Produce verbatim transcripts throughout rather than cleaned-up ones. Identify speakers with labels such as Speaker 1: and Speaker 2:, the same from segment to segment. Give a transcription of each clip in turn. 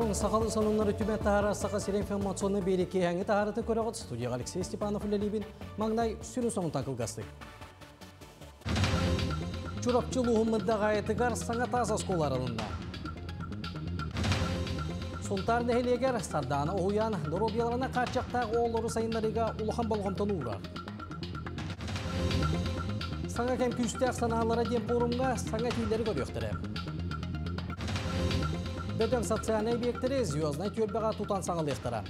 Speaker 1: Устан сақалы сонунлары түбәт тағара сақа сирен информационны береке әңі тағараты көріғыт. Студия Алексей Степанов үлелебін маңнай сүрін соңын тақылғасты. Чурапчылы ұмырда ғайетігар саңа таза сколарылында. Сұлтар нәхелегер сарданы оғуян доробияларына қарчақтағы олары сайынларыға ұлыған болғымтаны ұғырар. Саңа кәм күстәқ саналары дем форумға саңа түйілері көріқтірі. Бөтен социальный объекттері звездный төлбіға тұтан саңылықтыра.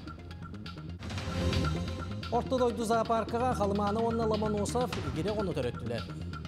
Speaker 1: Ортодойду зоопаркыға қалыманы онны Ломоносов егере оны төреттілер.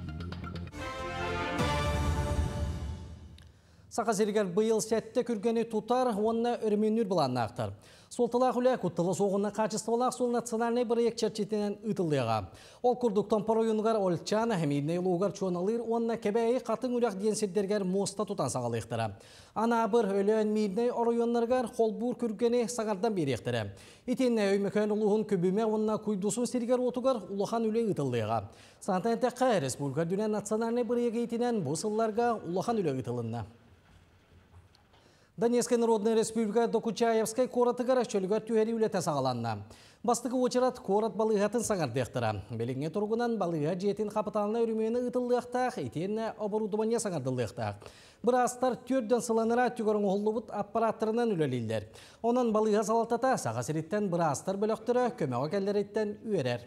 Speaker 1: Сақа зергер бұйыл сәтті күргені тұтар, онны өрменүр бұланны ақтар. Солтылақ үлі күттілі соғынна қачыстывалақ сол национальный проект чәрчетінен ұтылдыға. Ол күрдіктен паройынғар олчан, әмейдіне ұлығар чуаналыр, онна кәбәйі қатын үрек денсердергер моста тұтан сағалықтыра. Ана бір өлі әнмейдіне оройынларғар қолбур күргені сағардан беректірі. Итенне өймекен ұлығын көбіме онна күйдусын сергер отуғар ұлыған үлі ұтылдыға. Сантан тәққа республика дүнен национальный проект етінен бұсылларға ұлыған үлі ұтылынна. Донецкая Народная Республика Докучаевскай коратыгар чөлгөр түйері үлеті сағаланна. Бастығы очырат корат балығатын саңардықтыра. Беліңе тұрғынан балыға жетін қапыталына өрімені ұтылдықтақ, етені оборудования саңардылдықтақ. Бірастар төрден сыланыра түгірің олы бұт аппараттарынан үлелейлер. Онан балыға салатата сағасыреттен бірастар бөліқтірі көмеға кәлдереттен үйерер.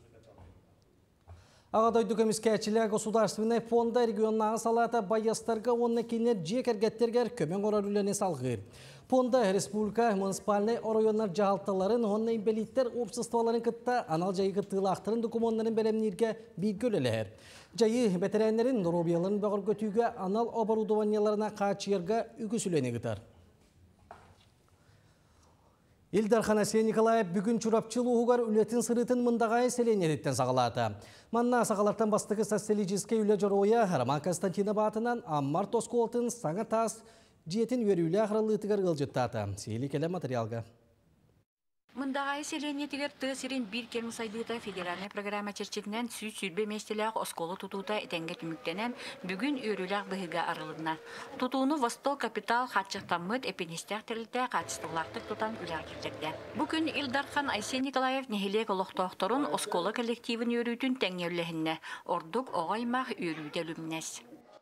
Speaker 1: Ағадойды көміскәтшілі государственный фонда регионнағы салата байыстарға онны кейінер жекергеттергер көмен орар үлені салғыр. Фонда республика муниципальный орайонлар жағалталарын онны имбелиттер обществоларын кітті анал жайғы тылақтырын документарын бәлемнерге бір көлелер. Жайы бәтерәнлерін робияларын бағыр көтіге анал оборудованияларына қачырға үгісілені кітар. Илдар Ханасия Николаев бүгін чурапчылы ұғығар үлетін сырытын мұндағай селенереттен сағалады. Манна сағалардан бастығы социалический үлі жороя Роман Константина батынан Аммар Тосколтын саңа тас жетін өрілі ақырылытығар ғылжыттаты. Сейлі келі материалға.
Speaker 2: Мындағай селенетігер тығысырын бір келмі сайдыта федеральный программа черчетінен сүй сүрбе местеліғ осколы тұтуыта етенге түміктенен бүгін өріліғ бұғыға арылына. Тұтуыны Восток капитал қатшықтамыд эпенестяқ тірілді қатшыстылақтық тұтан үліғ кеттерді. Бүгін Илдархан Айсен Николаев нехелек олықтоқторын осколы коллективін өрүйтін тәңерлігіне ордық оғаймақ өрүйделімнес.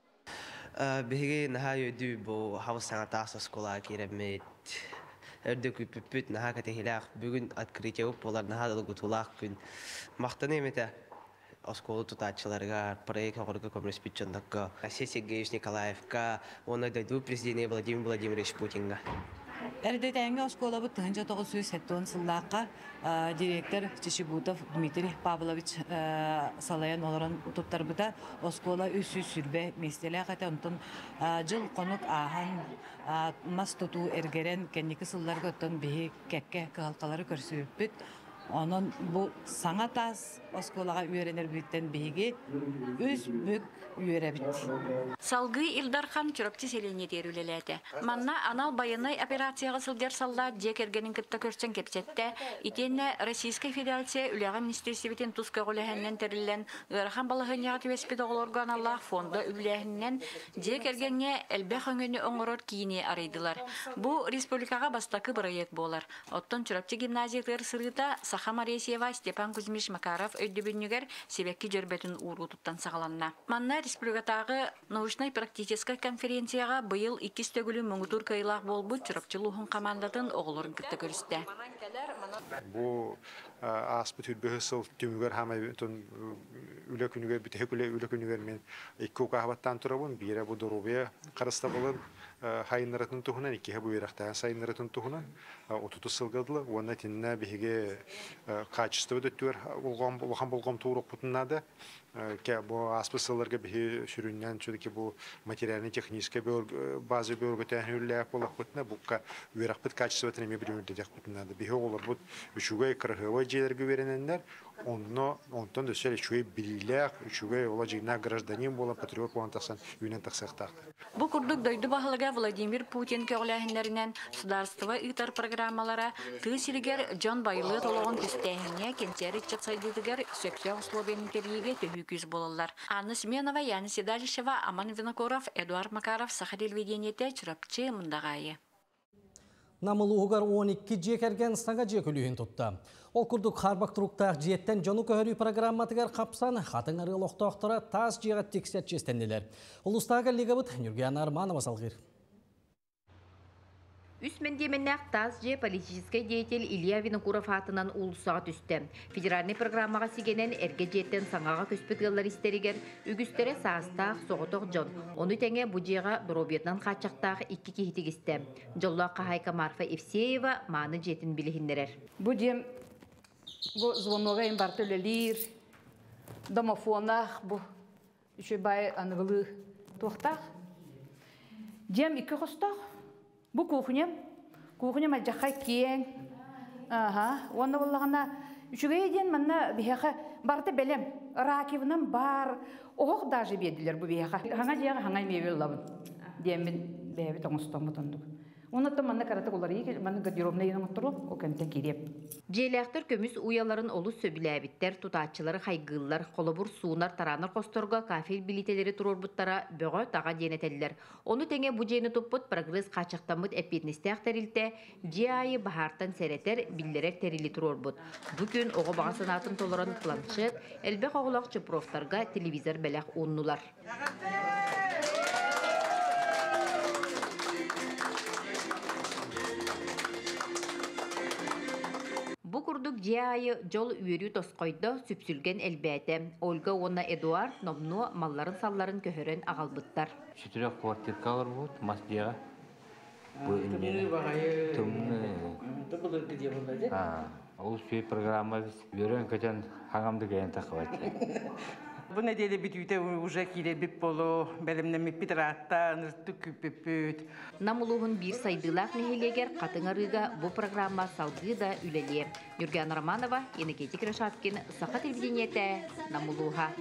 Speaker 3: Бігі наға өді бұл хавысаңа тағыс оскола керемет. Әрді көппіт наға кәтехіләқ бүгін открытие өп болар наға дұлы күтулақ күн. Мақтаны еметі осколы тұтатшыларға, проект оғырға көміріспет жондаққа, Асия Сергеевич Николаевқа, оны дойду президенті Владимир Владимирович Путинға.
Speaker 4: Әрді тәңгі оскола бұд тұғынша тоғыз жүз сәттуын сыллаққа директор Чешибутов Дмитрий Павлович салаян оларын тұттар бұда оскола үс жүз сүрбе местелі қата ұнтын жыл қонық ағын мас тұту әргерен кәнекі сылларға ұттын бейі кәкке қығалқалары көрсіп бүт. Onun bu саңа тас осколаға үйеренер біттен бейге өз бүк үйере бит.
Speaker 2: Салгы Илдархан чүрөпті селене терүлеләді. Манна анал байынай операцияға сылдер салла жекергенін кітті көрсен кепсетті. Итенне Российская Федерация үліға министерсебетін тұска ғоләхіннен тәрілен ғырхан балығын яғаты веспеді олорған Аллах фонда үліғіннен жекергенне әлбәқ өңіні оңырор кейіне арайдылар. Бұл республикаға бастақы проект болар. Оттон чүрөпті гимназиялар сырыта Саха Маресьева, Степан Кузьмич Макаров өйдібінігер себекки жөрбетін уру туттан сағаланна. Манна республикатағы научно-практической конференцияға бұйыл иккис төгілі мұңытур кайлақ болбы чүрапчылуғын командатын оғылырын күтті көрісті.
Speaker 5: Бұл аспыт үлбі сыл түмігер хамай үлі күнігер, бүті үлі күнігер мен екі оқағабаттан тұрабын, бейірі бұл дұрубия қарыста болын хайынларын тұхынан, екеге бұл ерақтаған сайынларын тұхынан отуты сылғадылы, оны теніне бейге качество өттер оған болғам туырық бұтынады. Бұл аспысыларға бейге шүріннен чөдеке бұл материальный технический базы бөргөтен үлләк болақ бұтына, бұл үйрақ бұт качество өтіне мебірімдедек бұтынады. Бейге олар бұт үшугай қырғывай жерлерге веренендер, онтан өсел үшугай біліләк, үшугай ола жегна гражданин бола, патриот болан тақсан үйнен тақсақтақты.
Speaker 2: Бұл күрдік дойды бағылыға Владимир Путин көғіләхінлерінен сударстыва ұйтар программалара түйсілігер Джон Байлы толығын үстәхіне кентері чатсайдыдығыр сөксе условияны терейге төхі күз болылар. Анна Сменова, Яна Седалишева, Аман Винокуров, Эдуард Макаров, Сахарил Веденете, Чурапчы, Мындағайы.
Speaker 1: Намылуғығар он iki жекерген саңа жекілуін тұтты. Ол күрдік қарбақ тұруқтақ жеттен жону көхірі программатығар қапсан, қатын арыл оқтақтыра таз жеғат тексет жестенделер. Ұлыстағы лигабыт Нюрген Арманова салғыр.
Speaker 6: Үсмендеменнәк таз же политический деятель Илья Винокуров атынан улусаға түсті. Федеральный программаға сигенен әрге жеттен саңаға көспетгілер истерігер, үгістері сағыстақ, соғытық жон. Оны тәңе бұджеға Доробиетнан қатшақтақ екі кейтігісті. Жолла Қахайка Марфа Евсеева маны жетін білігіндерер.
Speaker 7: Бұджем, бұл звоноға имбартөлелер, домофонақ, бұл үші бай анығылы тоқтақ. Жем екі қостақ. Бу кухням, кухням ажахай киен. Ага, онда боллагана үчүгө ден манна бияха барты белем. Ракивнан бар. Ох даже бедилер бу бияха. Хаңа жага хаңа мебел лабын. Демин беби тоңстомутундук. Онда манна карата колар ийки, манна гардеробна янын отуру, окентен киреп.
Speaker 6: Желяктар көмүс уяларын олус сөбүләбиттер, тутаачылары хайгыллар, колобур суунар тараныр косторга кафел билетелери турурбуттара бөгө тага денетеллер. Оны теңе бу жени туппут прогресс качактамыт эпетнистяк терилте, жайы бахартан серетер биллерек терили турурбут. Бүгүн ого багасынатын толорон планшет, элбек оголак чыпровтарга телевизор белек уннулар. Бу курдук жайы жол үйөрү тоскойдо сүпсүлген элбәте. Ольга Она Эдуард номну малларын салларын көһөрөн агалбыттар.
Speaker 8: Четырех квартиркалар вот, масдия. А, успей программа берен качан хагамды гайын тақыват.
Speaker 9: Бұл неделе бітуйте уже кире бип болу, бәлімнемік бітіратта, нұртты күппеппөт.
Speaker 6: Намылуғын бір сайдылақ нехелегер қатыңарыға бұл программа салғы да үлеле. Нюрген Романова, Енекетик Рашаткин, Сақа телевидениеті, Намылуға.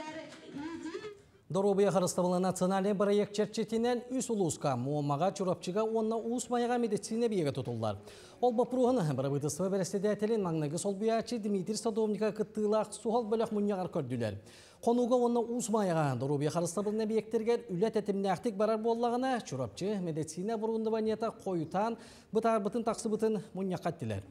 Speaker 1: Доробия харыстабылы национальный проект черчетінен үс улуска, муамаға чурапчыға онна усмайға медицина бейге тұтылдар. Ол бапруғын бірабытысыва бәрістедәтелін маңнағы сол биячы Дмитрий Садовника кыттылақ суғал бөлік мұнияғар көрділер. Қонуға онна усмайға Доробия харыстабылына бейектергер үлет әтімнәқтік барар боллағына чурапчы медицина бұрғындыванета қойытан бұтар бұтын тақсы бұтын мұнияқаттілер.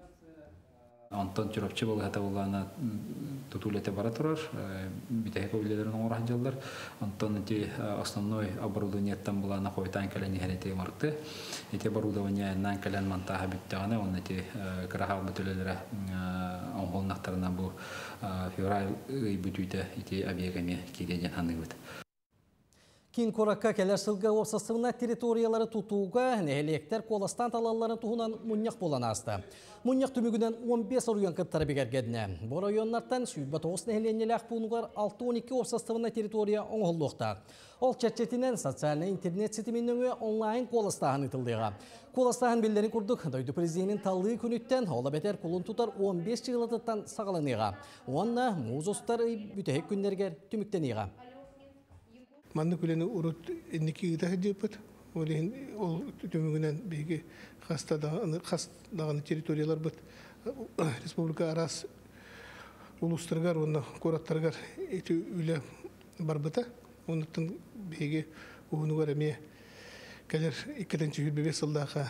Speaker 10: Антон Чурапчы бұл ғата болғана тұтулеті бара тұрар, бітәйі көбілелерін оңырған жалдар. Антон әте основной оборудованиеттен болғана қойтан кәләні әрете марқты. Әте оборудованиянан кәлән мантаға біттіғана, оның әте қырағал бүтілелері оңғолнақтарынан бұл февраль бүтүйті әте объегаме кедеден ханы бұд.
Speaker 1: Кин коракка келер сылға опсастығына территориялары тұтуға нәхелектер коластан талаларын тұғынан мұнияқ болан асты. Мұнияқ түмігінен он бес ұруян кыттары бігергедіне. Бұл районлардан сүйбі тоғыз нәхеленелік бұнығар алты он екі опсастығына территория оңғылдықта. Ол чәтчетінен социальный интернет сетімінің онлайн коластағын ұтылдыға. Коластағын білдерін күрдік, дойды президентін талығы күніттен ола бәтер құлын тұтар он бес жылытыттан сағаланыға. Онна мұзостар бүтәйік күндергер түміктенеға.
Speaker 11: Манны күлені урут энники гытахы депет. Ол төмігінен бейге қастадағаны территориялар бұд. Республика арас улустырғар, оны кораттарғар еті үлі бар бұта. Онықтың бейге ұғынығар әме кәлер иккетенші үрбебе сылдаға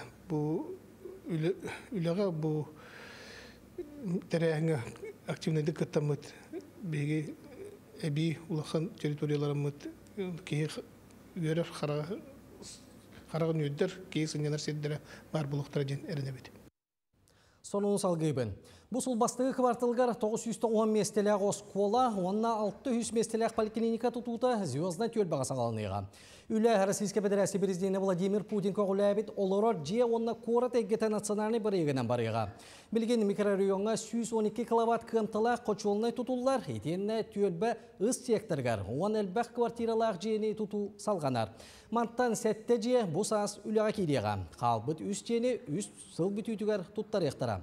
Speaker 11: үліға бұл тәрәңі активнайды кыттамыд. Бейге әбей улақан территорияларымыд. Кейі үйерер қарағын өйдер, кейі сынянар седдері бар бұлықтыра ден әріне беді.
Speaker 1: Сонуын салғыбын. Бұл сұлбастығы кварталғар тоғыз жүз он местеләғ оскола, онна алты жүз местеләғ поликлиника тұтуыта звездна төл баға сағалыныға. Үлі Российская Федерация президенті Владимир Путин көғіләбет оларар же онна корат әггеті национальный барығынан барыға. Білген микрорайонға жүз он екі киловатт қымтыла қочуылынай тұтулар, етеніне төлбі ұс секторғар, он әлбәқ квартиралақ жені тұту салғанар. Манттан сәтті же бұл саас үліға кейдеға. Қалбыт үс жені үс сыл бүтүйтігер тұттар ектара.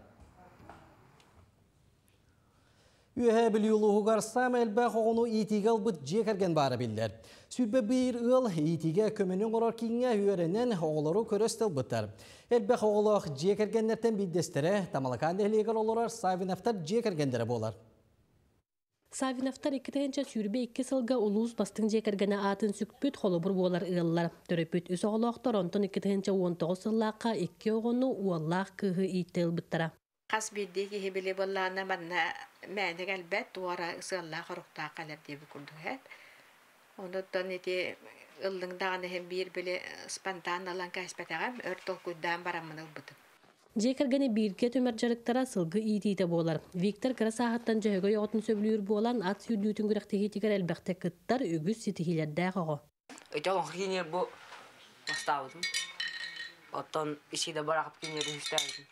Speaker 1: Үйе біліулуғы қарсам әлбәқ оғыну етігі бұд жекерген бары білдер. Сүбі бір ұл етіге көмінің орар кейінге үйерінен оғылары көрістіл бұттар. Әлбәқ оғылық жекергендерден білдестірі, тамалақан дәлегер оларар Савиновтар жекергендері болар.
Speaker 12: Савиновтар иккетенче сүйрбе икки сылга улуус бастың жекергені атын сүкпүт холобур болар ыаллар. Төрөпүт үс оголоқтор онтон иккетенче он тогуз сыллааққа икки оғыну уаллаақ кыһы ийтел бұттара.
Speaker 13: Қас бидде ки хебеле болланы манна мәнег әлбәт туара ысыллаақ ұрықтаа қалар деп күрдүгәт. Онуттан эти ылдыңдағаны hem bir беле спонтан алан кәспәтәгәм өртол күддән барамын бутып.
Speaker 12: Жекергені бирге төмөр жарыктара сылгы иитиите болар. Виктор Красахаттан жөһөгө йоғытын сөбүлүр болан ат сүйдүүтүн күрәктегитигер әлбәхте кыттар үгүс ситихилердә гого.
Speaker 14: Өтәгән хинер бу бастаудым. Оттан ишиде баракып кинер үстәдим.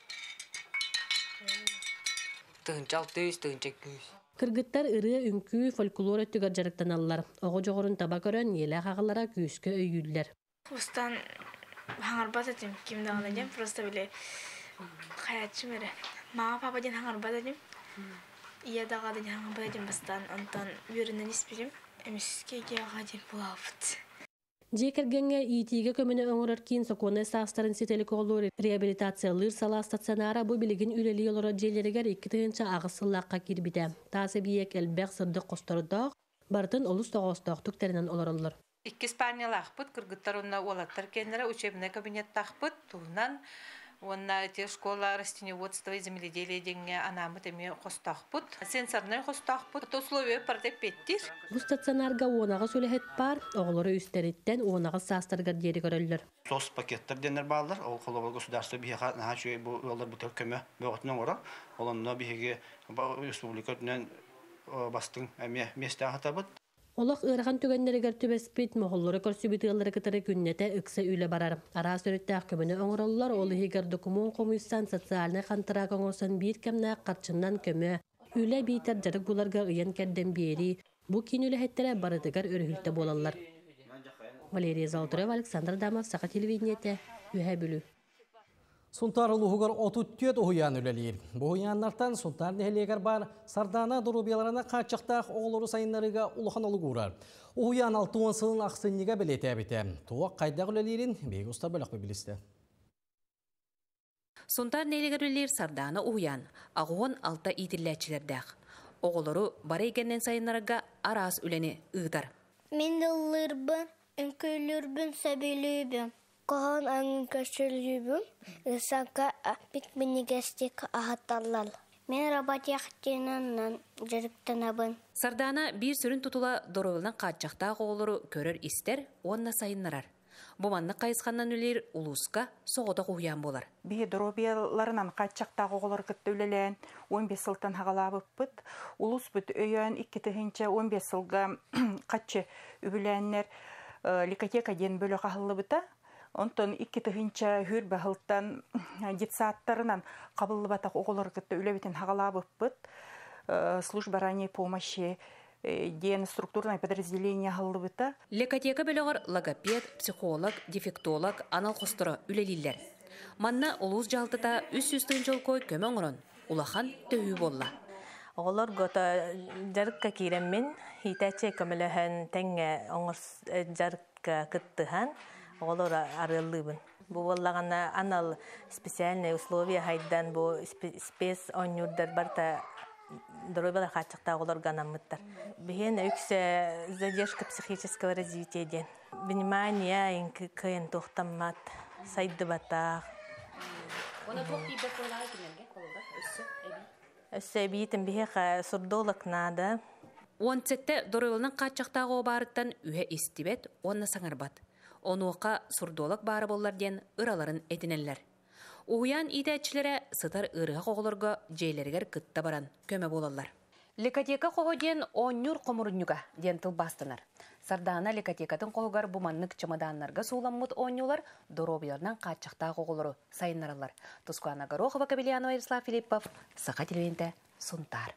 Speaker 14: Тынчал төйс тынчак күз.
Speaker 12: Кыргыттар ыры үңкү фольклор өттүгөр жарыктаналлар. Ого жогорун таба көрөн еле хагалара күскө өйүллер.
Speaker 15: Устан хаңарбатым кимдагыдым просто биле хаятчым эре. Мама папа ден хаңарбатым. Ия дагы ден хаңарбатым бастан антан бүрүнөн испирим. Эмиске гагадин булавт.
Speaker 12: Жекергенге итиге көмүнө оңорор кийин соконе саастарын сетелик олор реабилитациялыр сала стационара бу билигин үлели олора жерлеригер икки тыгынча агысыллакка кирбите. Таасы биек элбек сырдык костордок бартын олус тогостоктук теринен олороллор.
Speaker 16: Икки Испаниялахпыт, кыргыттар онна олаттар кенлere учебный кабинеттахпыт, тугунан онна те школа растениеводства и земледелия денге анамы теме хостахпыт, сенсорный хостахпыт, условия партеп петтир.
Speaker 12: Бу стационарга онага сүлехет бар, оголору үстериттен онага саастаргар дери көрөллөр.
Speaker 17: Сос пакеттер денер балдар, ол колобал государство биха наха чүй бу олар бутер көмө бөгөтүнөн ора, олонно биһиге республикатынан бастың эме месте хатабыт.
Speaker 12: Олық ырған түгеннерігер түбеспет моғоллары көрсүбітігілері кітары күннете үксе үйлі барар. Ара сөріттәқ көміні оңыролылар олы егер документ комуйсан социальный қантыра коңырсан бейт кәмнәқ қарчыннан көмі. Үйлі бейтер жарық бұларға ұян кәрден бейері. Бұ кейін үйлі әттері барыдығар өрігілті болалар. Валерия Залтурев, Александр Дамов, Сақа телевидениеті, Үхә бүлі.
Speaker 1: Сунтар улуғығыр отуттет ұхуян үлелер. Бұл ұхуяннартан сунтар нехелегер бар сардана дұрубияларына қачықтақ оғылыру сайынларыға ұлыған олы ғурар. Ұхуян алтуын сылын ақсыннеге білеті әбіті. Туақ қайдақ үлелерін бейгі ұста бөлік бебілісті.
Speaker 18: Сунтар нехелегер үлелер сардана ұхуян, ағуын алта итілләтчілердәқ. Оғылыру бар екеннен сайынларыға арас үлені ұғдар.
Speaker 19: Мен ұлырбын, үнкөлірбін, сәбелейбін. Кохан аңын көшілібім, ұсанқа бит мінігестік ағатталлал. Мен работияқтенаннан жүріктінабын.
Speaker 18: Сардана бір сүрін тұтыла дұрылынан қатчақта қоғылыру көрір істер, онна сайынларар. Бұманны қайысқаннан өлер ұлысқа соғыда қойян болар.
Speaker 20: Бе дұрубияларынан қатчақта қоғылыр күтті өлелен он бес сылтан хағалабып бұд. Ұлыс бұд өйен екі түхінші он бес сылға қатчы үбіленер ликотека ден бөлі қағылы бұта. Онтон икки тыгынча хүр бахылтан детсаттарынан кабылы батак оголор кытты үлебитен хагалабып быт служба ранней помощи ден структурное подразделение халлыбыта.
Speaker 18: Лекотека бөлөгөр логопед, психолог, дефектолог, анал хостора үлелилер. Манна улус жалтыта үс үстүн жолкой көмөңөрөн улахан төйү болла.
Speaker 21: Оголор гота жарыкка киреммин хитаче көмөлөһөн теңге оңор жарыкка кыттыхан. Олар арылыбын. Бу боллагана анал специальные условия хайдан бу спец онюрдар барта дробелар хачыкта олар ганамыттар. Беген үксе задержка психического развития ден. Внимание инки кыйын тохтаммат сайды бата.
Speaker 18: Она тохти беколай кинерге колда өссө эби.
Speaker 21: Өссө эбитин бихе сурдолак нада.
Speaker 18: Он сетте дробелнан качыктагы барыттан үе истибет, онна саңарбат. Онуқа сурдолық бары болар ден ыраларын этинеллер. Уян идәтчілері сытар ырыға қоғылырға жейлергер кытта баран көмі болалар. Лекотека қоғы ден оннюр қомырынюға ден тыл бастынар. Сардана лекотекатын қоғығар бұманнық чамаданларға суламмыт оннюлар доробиярнан қатшақта қоғылыры сайынаралар. Тускуана Горохова, Кабелянова, Ярослав Филиппов, Сақа телевидениеті, Сунтар.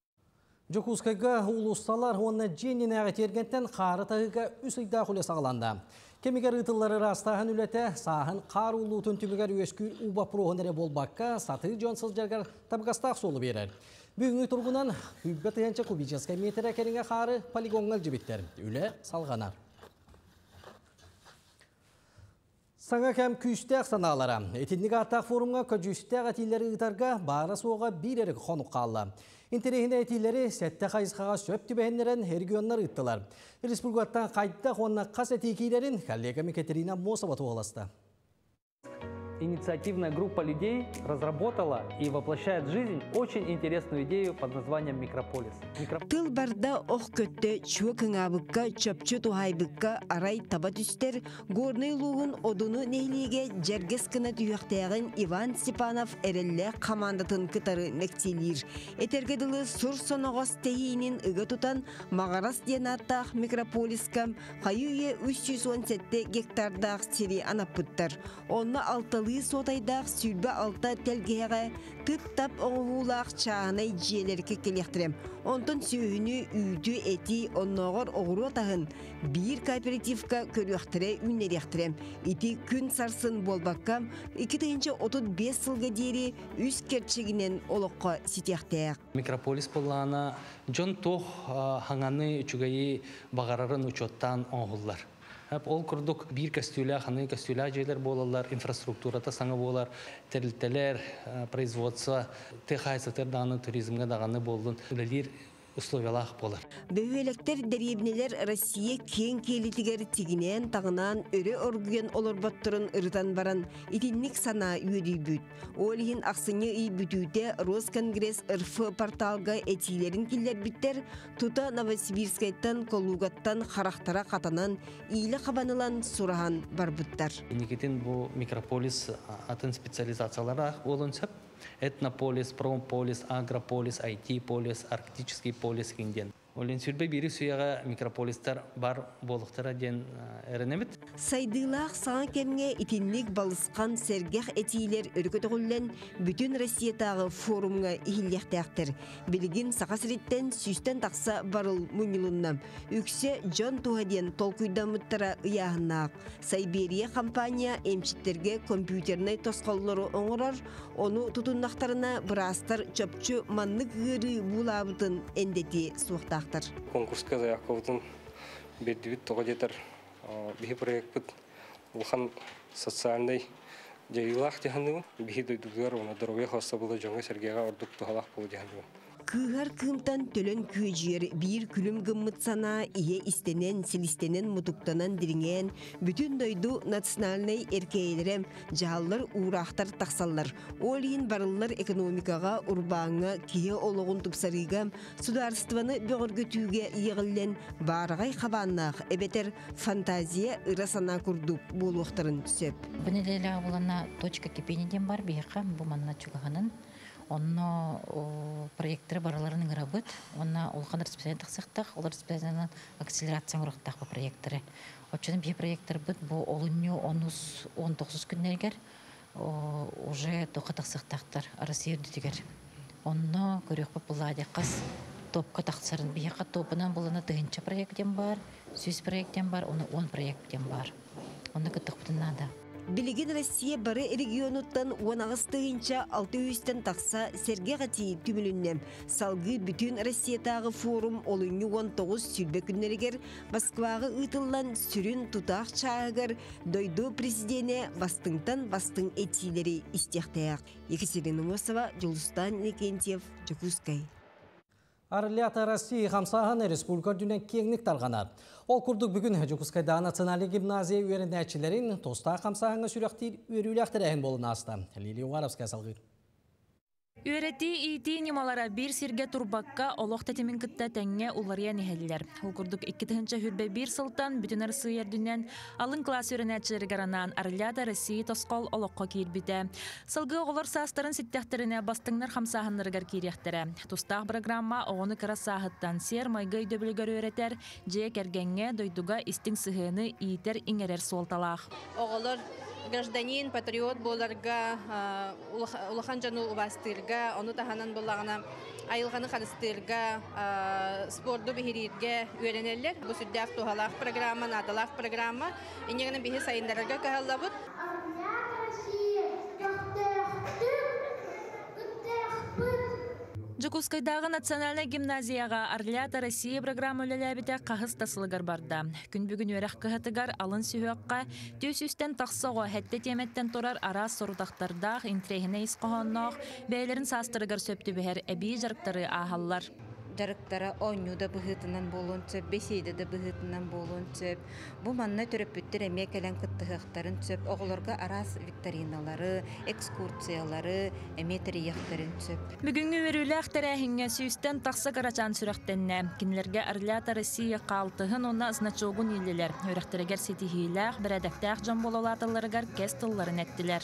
Speaker 1: Жокускайга улусталар онна женин ағытергентен қары тағыға үсілді құлы сағыланда. Кемигер ытыллары растаһын үлете саһын қар улутын түмігер өскүр уба проғынere болбаққа саты жонсыз жергер табғастақ солы берер. Бүгінгі тұрғынан үббет ұянча кубическай метр әкеріңе қары полигонғал жібіттер. Үлі салғанар. Саңа кәм күйістәк саналара. Этинник аттақ форумға көжістәк әтилері ұтарға бары соға бір әрік қонық қалды. Интерегіне әтилері сәтті қайызқаға сөп түбәхенлерін регионлар ұттылар. Республикаттан қайтта қонына қас әтекейлерін коллегами Катерина Мосова туғаласты.
Speaker 3: Инициативная группа людей разработала и воплощает в жизнь очень интересную идею под названием «Микрополис».
Speaker 22: Тыл барда ох көтті чуакыңабыққа, чөпчі тухайбыққа арай таба түстер, горный луғын одуну нейлеге жергес кына түйіқтәғін Иван Степанов әрелі командатын кытары мәктелер. Этергеділі сұр соноғыз тейінін үгі тұтан мағарас денаттақ микрополискам қайуе үч жүз он жеті гектардақ сері анаппыттар. Онны алтылы сотайдақ сүлбі алта тәлгеға тұттап оңғулақ чағынай жиелерге келектірем. Онтын сүйіні үйді әти оннағыр оғыру атағын бір кооперативка көріқтірі үнеректірем. Ити күн сарсын болбаққам екі мың отыз бес жылға дері үз керчегінен олыққа сетектәк.
Speaker 3: Микрополис болғана жон тоқ хаңаны үчігайы бағарарын учоттан оңғылар. Ол күрдік бір костюля, ханы костюля жайлар болалар, инфраструктурата саңа болар, тәрілтелер, производство, техайсатыр дағаны туризмге дағаны болдың, үлелер условиялах болар.
Speaker 22: Бөвелектер дәребнелер Россия кен келітігер тегінен тағынан өрі оргүйен олырбаттырын ұрытан баран итинник сана үйеді бүт. Олығын ақсыны үй бүтуде Росконгресс РФ порталға әтилерін келер біттер тұта Новосибирскайттан, Колугаттан, Харақтара қатанан ийлі қабанылан сұрахан бар бұттар.
Speaker 3: Никетін бұл микрополис атын специализациялары олын сөп. Этнополис, промполис, агрополис, ай ти-полис, арктический полис кенден. Олен сүрбе бири суяға микрополистар бар болықтара ден әрінемет.
Speaker 22: Сайдылақ саң кемге итинник балысқан сәргех әтейлер өркөтіғілен бүтін Россиятағы форумға ихіллектәқтір. Білігін сақасыреттен сүстен тақса барыл мұнилыннам. Үксе Джон Тухаден толкуйдамыттара ұяғынақ. Сайберия компания емчіттерге компьютернай тосқалылары оңырар, оны тұтыннақтарына бірастар чөпчі маннық ғыры бұлабытын әндеті суықтақ.
Speaker 23: Конкурска заявкавытын бердибит тоға жетер бихи проект улхан социальный жайылақ дегенді бихи дойдугар оны дұрве хоста болды жоңа сергеға ордук тухалақ болды дегенді.
Speaker 22: Кыгар кымтан төлөн күйжер бир күлім гыммытсана ие истенен, силистенен мутуктанан диринген бүтін дойду национальный эркейлерем жаллар урақтар тақсаллар. Олин барыллар экономикаға урбаңа кие олығын тупсарыгам сударстваны бөгіргөтүүге иығылен барғай қабаннақ эбетер фантазия ырасана күрдук болуқтарын сөп.
Speaker 24: Бұнелелі болана точка кипенеден бар бейқа бұманна чуғанын. Онно проекттері бараларының рабыт, онна олған распределен тақсықтақ, олар распределенен акселерацияң ұрықтақ бұл проекттері. Отчының бей проекттері бұд, бұл олыню он тоғыз күннергер, уже тоқа тақсықтақтар, арасы ердетігер. Онно көрек бұл бұладе қас топқа тақсарын бейқа топынан бұлына тұғынша проекттен бар, сөз проекттен бар, оны он проекттен бар. Оны күттік бұтыннада.
Speaker 22: Билигин Россия бары регионуттан он ағыстығынша алты жүзден тақса серге ғати түміліннем. Салғы бүтін Россиятағы форум олыңы он тоғыз сүрбе күннерігер Москваға ұтылан сүрін тұтақ чағығыр дойду президене бастыңтан бастың этилері істектаяқ. Екатерина Мосова, Жолустан Лекентьев, Жакускай.
Speaker 1: Арылята Россия хамсахан республика дүнен кеңнік тарғанар. Ол күрдік бүгін Жукускайда национальный гимназия үйеріндәчілерін тоста хамсаханға сүректер үйерілектер әйін болын асты. Лилия Уаровская салғыр.
Speaker 25: Үйреті ити немалара бір сирге турбакка олық тәтемін кітті тәңе улария нехелілер. Ол күрдік екі тығынша хүрбе бір сылтан бүтін арсы ердінен алын класс үйренәтшілері гаранан Арылята Россия тосқол олыққа кейірбіті. Сылғы оғылар састарын сеттәқтеріне бастыңнар хамсаханларығар кейректері. Тустақ программа оғыны кіра сағыттан сер майгай дөбілігер үйретер, же кәргенге дойдуға истің сығыны иетер иңерер солталақ.
Speaker 26: Оғылар гражданин, патриот боларга, улахан жану убастырга, оны таханан болағына айылғаны қаныстырга, спорду бихирирге үйренелер. Бұл сүрдәк тухалақ программа, надалақ программа. Инегінің бихи сайындарга кағалабыд.
Speaker 25: Жукускайдағы национальный гимназияға Орлята Россия программа өлеләбіте қағыз тасылығар барда. Күн бүгін өрәқ қығытығар алын сүйіққа төс үстен тақсығы хәтті теметтен тұрар арас сорудақтардақ интрегіне исқоғаннақ бәйлерін састырығар сөпті бәр әбей жарықтары ағалар.
Speaker 2: Жарықтара ойнуда бұғытынан болуын сөп, бесейді де бұғытынан болуын сөп. Бұл манна түріппіттір әме кәлен күттіғақтарын сөп, оғыларға арас викториналары, экскурциялары, әме тірияқтарын сөп.
Speaker 25: Бүгінгі өрілі ақтарәхінге сүйістен тақсы қарачан сүрақтенне. Кенлерге Орлята Россия қалтығын онна значогын елілер. Өріқтірігер сетихиләқ, бірәдәқтәқ жан болалатыларығар кәстылларын әттілер.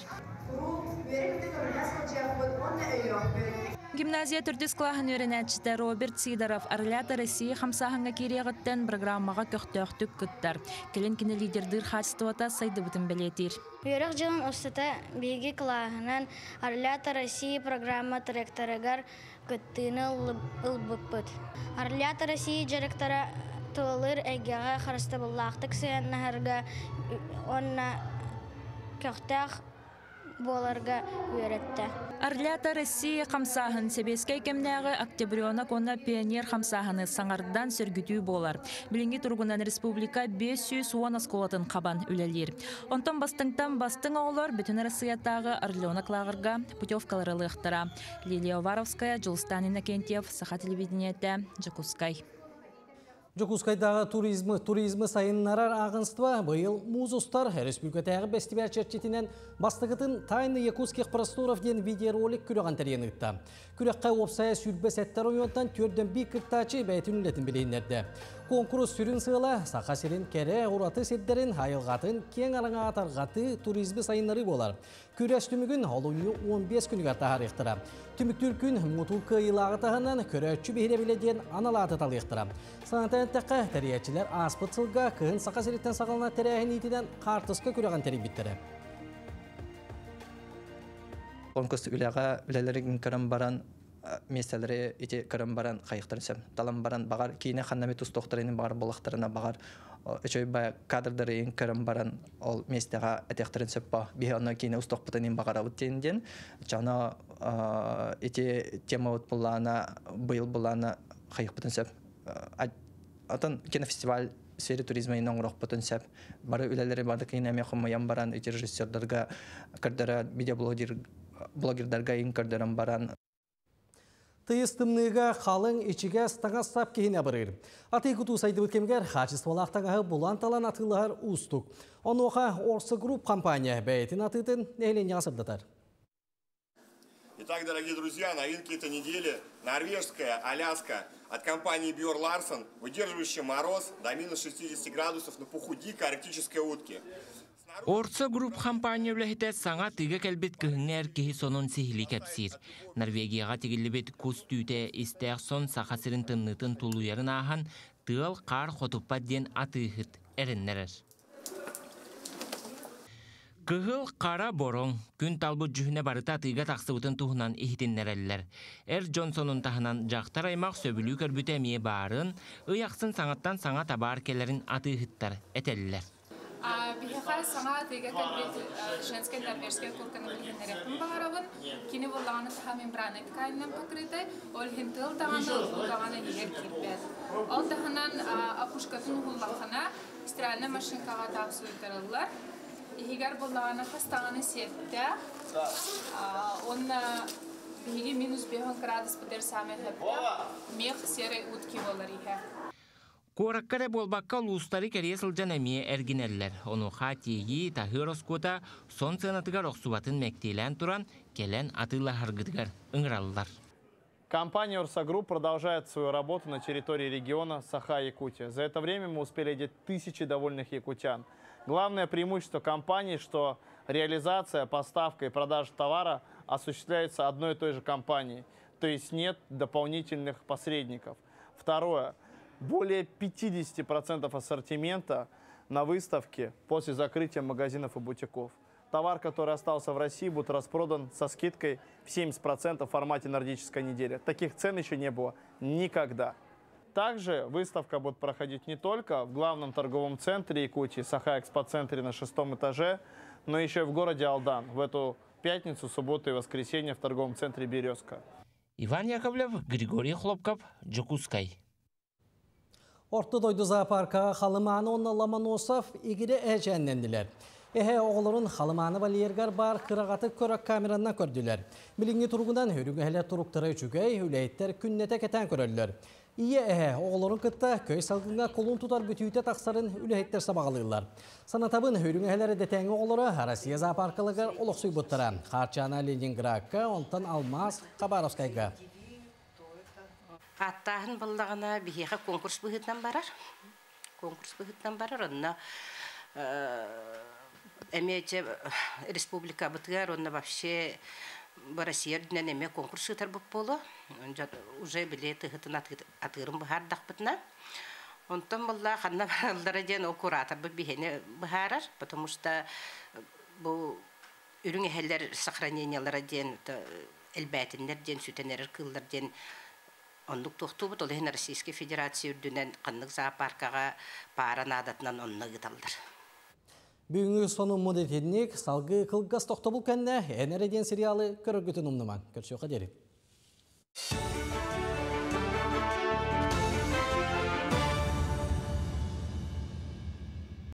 Speaker 25: Гимназия түрдіс клағын өрінәтшіті Роберт Сидоров Орлята Россия қамсағынға кереғыттен программаға көқтөқтік күттар. Келен кені лидердір қачыстуата сайды бұтын білетір.
Speaker 19: Өріқ жылын ұстыта бейгі клағынан Орлята Россия программа директорығар күттіні ұлбықпыт. Орлята Россия директора тұлыр әгеға қарысты бұллақтық сүйеннағырға онна көқтәқ боларға өретті.
Speaker 25: Орлята Россия қамсағын себескай кемнәғы октябрёна қонна пионер қамсағыны саңардан сөргітүү болар. Білінгі тұрғынан республика бес жүз он асколатын қабан үлелер. Онтан бастыңтан бастың оғылар бүтін Россиятағы Орлена клағырға путевкалары лықтыра. Лилия Варовская, Жылстанина Кентьев, Саха телевидениеті, Жакускай.
Speaker 1: Жокускайдағы туризмы, туризмы сайыннарар ағынства бұйыл музустар республикатағы бестибер черчетінен бастығытын тайны Якутских просторов ден видеоролик күріған тәрген ұтта. Күрекқа опсая сүрбе сәттер ойонтан түрден бі кірттачы бәйтін үлетін білейіндерді. Конкурс сүрін сыйла, сақа сирин кәрі ұраты седдерін, хайылғатын, кен араңа атарғаты туризмы сайынлары болар. Күрәш түмігін олуыны он бес күнігі тағар ектіра. Түміктүр күн мұтулқы илағы тағынан көрәтші бейре біледен аналаты тал ектіра. Санатайын тәққа тәриятчілер аспыт сылға кығын сақа сиреттен сақалына тәрәйін етіден қартысқа күрәған тәрі біттірі.
Speaker 4: Конкурс үләға үләлерін көрім баран местелері ете көрім баран қайықтарын сөм. Талам баран бағар кейіне қаннаме тұс тоқтарының бағар болақтарына бағар өчөй бай кадрдарын көрім баран ол местеға әтектарын сөп ба. Бейі оны кейіне ұстық бұтанын бағар ауыт дейінден. Жана ете тема өт бұллағына, бұйыл бұллағына қайық бұтын сөп. Атын кинофестиваль сфері туризмы ең оңырақ бұтын сөп. Бары үләлері барды кейіне әме құмайан баран өте режиссердарға көрдері видеоблогердарға ең көрдерін баран.
Speaker 1: Тыйыстымныға қалың ичіге стаңа сап кейіне бірір. Аты күту сайды бүткемгер қачыстывалақтаңағы бұлан талан атылығар ұстық. Онуға Орса Групп компания бәйтін атытын нәйлен ясырдатар.
Speaker 5: Итак, дорогие друзья, новинки этой недели. Норвежская Аляска от компании Бьор Ларсон, выдерживающая мороз до минус шестидесяти градусов на пуху дикой арктической утки.
Speaker 7: Орса Групп компания үләхетә саңа тыга кәлбет кыһыңнар кеһи сонун сихили кәпсир. Норвегияга тигиллебет кус түйте истәк сон сахасырын тыннытын тулуярын ахан тыл қар хотуппа ден атыхыт әріннәрер. Кыһыл қара борон күн талбыт жүхіне барыта тыга тақсыбытын туһунан ихтиннәрәлләр. Эр Джонсонун тахынан жақтар аймақ сөбілі көрбіті әмие барын, ыяқсын саңаттан саңа табар келерін атыхыттар әтәлілер.
Speaker 8: Бихаха сама тыга кәлбет женская норвежская курканы білгенеретін бағарабын. Кені болағаны таға мембраны тканынан покрыты, ол хентыл тағаны ұлғағаны егер кірпет. Ол тағынан апушкатын ұлғақына стиральны машинкаға тағсы өтірілер. Егер болағаны қастағаны сетті, оны бігі минус бейхон градус бұдер саме хөпті, мех серый утки болар еге.
Speaker 7: Кораккаре болбакка лустары кәрие сылжан әмие әргінерлер. Оны қатиеги тахыр оскота сон сынатыгар оқсубатын мәктейлен туран келен атыла харгыдыгар ыңыралылар.
Speaker 9: Компания Орса Групп продолжает свою работу на территории региона Саха-Якутия. За это время мы успели одеть тысячи довольных якутян. Главное преимущество компании, что реализация, поставка и продажа товара осуществляется одной и той же компанией. То есть нет дополнительных посредников. Второе. Более пятидесяти процентов ассортимента на выставке после закрытия магазинов и бутиков. Товар, который остался в России, будет распродан со скидкой в семьдесят процентов в формате нордической недели. Таких цен еще не было никогда. Также выставка будет проходить не только в главном торговом центре Якутии, Саха-экспоцентре на шестом этаже, но еще и в городе Алдан в эту пятницу, субботу и воскресенье в торговом центре «Березка».
Speaker 7: Иван Яковлев, Григорий Хлопков, Джокускай.
Speaker 1: Orta doydu zooparka Халыманы онна Ломоносов игире әжәнненділер. Эһе оғылырын Халыманы балиергар бар қырағаты көрік камеранна көрділер. Билинги тургудан хүрігі әлі туруктары жүгей үләйттер күннете кетен көрілер. Ие эһе оғылырын кытта көй салғынға қолын тұтар бүтүйте тақсарын үләйттер сабағалылар. Санатабын хүрігі әлері детәңі оғылыры Россия зоопаркалығар олықсүй бұттыра. Харчана Ленинградка, онтан Алмаз, Хабаровскайға.
Speaker 6: Аттағын бұлдағына бейеға конкурс бұғытнан барар. Конкурс бұғытнан барар. Онына әмейте республика бұтығар, онына вообще Россия дүнен әме конкурс ұтар бұп болу. Уже біле тұғытын атығырын бұғардақ бұтына. Онтан бұлда қанна баралдары ден ол куратор бұл бейіне бұғарар. Потому что бұл үрің әхелер сохранениялары ден, әлбәтіндер ден, сүтенер қылдар ден Ондук тоқту бұт, олығын Российский Федерация үрдінен қанның зоопаркаға пара надатынан онына ғыталдар.
Speaker 1: Бүгінгі соның мұдетінік салғы қылғас тоқты бұл кәнне әнәреден сериалы көрігітін ұмныман. Көрші оқа дерін.